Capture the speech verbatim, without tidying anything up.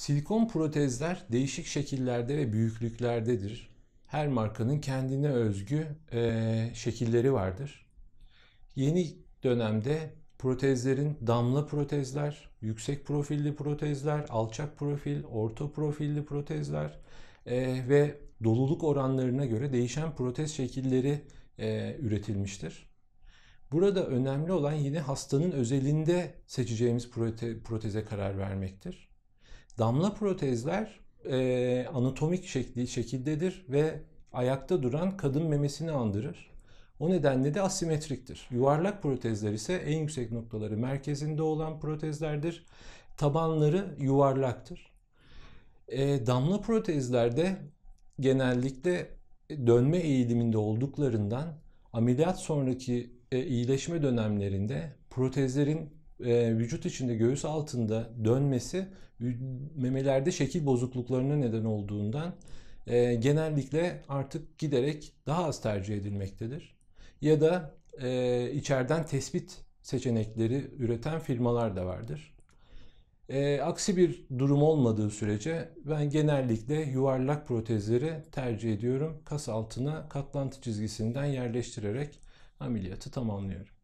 Silikon protezler değişik şekillerde ve büyüklüklerdedir. Her markanın kendine özgü e, şekilleri vardır. Yeni dönemde protezlerin damla protezler, yüksek profilli protezler, alçak profil, orta profilli protezler e, ve doluluk oranlarına göre değişen protez şekilleri e, üretilmiştir. Burada önemli olan yine hastanın özelinde seçeceğimiz prote, proteze karar vermektir. Damla protezler e, anatomik şekli, şekildedir ve ayakta duran kadın memesini andırır. O nedenle de asimetriktir. Yuvarlak protezler ise en yüksek noktaları merkezinde olan protezlerdir. Tabanları yuvarlaktır. E, damla protezlerde genellikle dönme eğiliminde olduklarından ameliyat sonraki e, iyileşme dönemlerinde protezlerin e, vücut içinde göğüs altında dönmesi memelerde şekil bozukluklarına neden olduğundan e, genellikle artık giderek daha az tercih edilmektedir. Ya da e, içeriden tespit seçenekleri üreten firmalar da vardır. E, aksi bir durum olmadığı sürece ben genellikle yuvarlak protezleri tercih ediyorum. Kas altına katlantı çizgisinden yerleştirerek ameliyatı tamamlıyorum.